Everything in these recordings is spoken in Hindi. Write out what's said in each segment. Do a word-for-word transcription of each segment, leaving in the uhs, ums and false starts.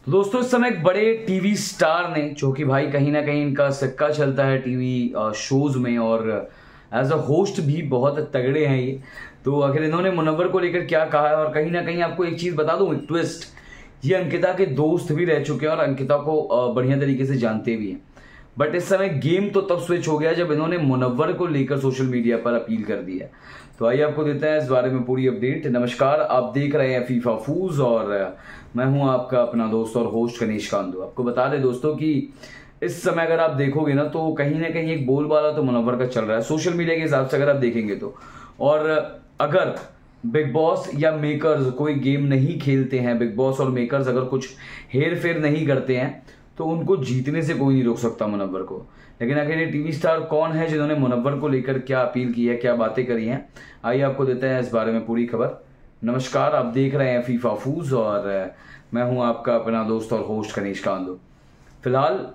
तो दोस्तों इस समय एक बड़े टीवी स्टार ने, जो कि भाई कहीं ना कहीं इनका सिक्का चलता है टीवी शोज में और एज अ होस्ट भी बहुत तगड़े हैं ये। तो आखिर इन्होंने मुनव्वर को लेकर क्या कहा है, और कहीं ना कहीं आपको एक चीज बता दूं, एक ट्विस्ट, ये अंकिता के दोस्त भी रह चुके हैं और अंकिता को बढ़िया तरीके से जानते भी हैं। बट इस समय गेम तो तब स्विच हो गया जब इन्होंने मुनव्वर को लेकर सोशल मीडिया पर अपील कर दी है। तो आइए आपको देते हैं इस बारे में पूरी अपडेट। नमस्कार, आप देख रहे हैं फीफा फूज और मैं हूं आपका अपना दोस्त और होस्ट कनीश कांदू। आपको बता दें दोस्तों कि इस समय अगर आप देखोगे ना तो कहीं ना कहीं एक बोलबाला तो मुनव्वर का चल रहा है सोशल मीडिया के हिसाब से, अगर आप देखेंगे तो। और अगर बिग बॉस या मेकर्स कोई गेम नहीं खेलते हैं, बिग बॉस और मेकर्स अगर कुछ हेर फेर नहीं करते हैं, तो उनको जीतने से कोई नहीं रोक सकता मुनव्वर को। लेकिन आखिर ये टीवी स्टार कौन है जिन्होंने मुनव्वर को लेकर क्या अपील की है, क्या बातें करी हैं, आइए आपको देते हैं इस बारे में पूरी खबर। नमस्कार, आप देख रहे हैं फीफा फूज और मैं हूं आपका अपना दोस्त और होस्ट कनीश कांदू। फिलहाल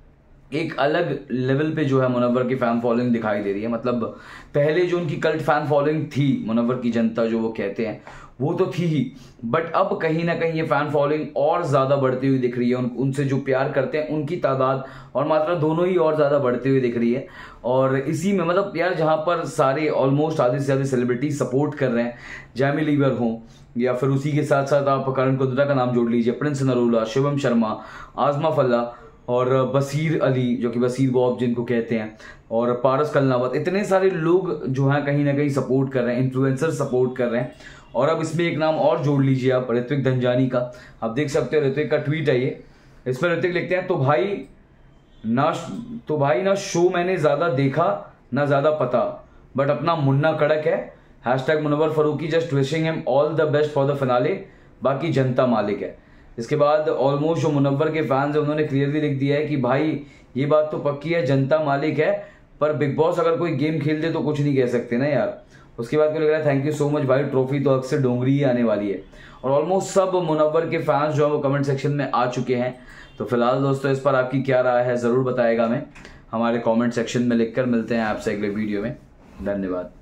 एक अलग लेवल पे जो है मुनव्वर की फैन फॉलोइंग दिखाई दे रही है। मतलब पहले जो उनकी कल्ट फैन फॉलोइंग थी, मुनव्वर की जनता जो वो कहते हैं, वो तो थी ही, बट अब कहीं ना कहीं ये फैन फॉलोइंग और ज्यादा बढ़ती हुई दिख रही है। उन, उनसे जो प्यार करते हैं उनकी तादाद और मात्रा दोनों ही और ज्यादा बढ़ती हुई दिख रही है। और इसी में मतलब यार जहां पर सारे ऑलमोस्ट आधे से ज्यादा सेलिब्रिटी सपोर्ट कर रहे हैं, जैमी लीवर हो या फिर उसी के साथ साथ आप करण कुंद्रा का नाम जोड़ लीजिए, प्रिंस नरूला, शिवम शर्मा, आजमा फल्ला और बसीर अली जो कि बसीर बॉब जिनको कहते हैं, और पारस कलनावत, इतने सारे लोग जो हैं कहीं ना कहीं सपोर्ट कर रहे हैं, इन्फ्लुएंसर सपोर्ट कर रहे हैं। और अब इसमें एक नाम और जोड़ लीजिए आप, ऋत्विक धनजानी का। आप देख सकते हो ऋत्विक का ट्वीट है ये, इसमें ऋत्विक लिखते हैं तो भाई ना तो भाई ना शो मैंने ज्यादा देखा ना ज्यादा पता, बट अपना मुन्ना कड़क है। Hashtag Munawar Faruqui, just wishing him all the best for the finale, बाकी जनता मालिक है। इसके बाद ऑलमोस्ट जो मुनव्वर के फैंस है उन्होंने क्लियरली लिख दिया है कि भाई ये बात तो पक्की है, जनता मालिक है, पर बिग बॉस अगर कोई गेम खेल दे तो कुछ नहीं कह सकते ना यार। उसके बाद मुझे लग रहा है थैंक यू सो मच भाई, ट्रॉफी तो अक्सर डोंगरी ही आने वाली है। और ऑलमोस्ट सब मुनव्वर के फैंस जो है वो कमेंट सेक्शन में आ चुके हैं। तो फिलहाल दोस्तों इस पर आपकी क्या राय है जरूर बताएगा, मैं हमारे कॉमेंट सेक्शन में लिखकर। मिलते हैं आपसे अगले वीडियो में, धन्यवाद।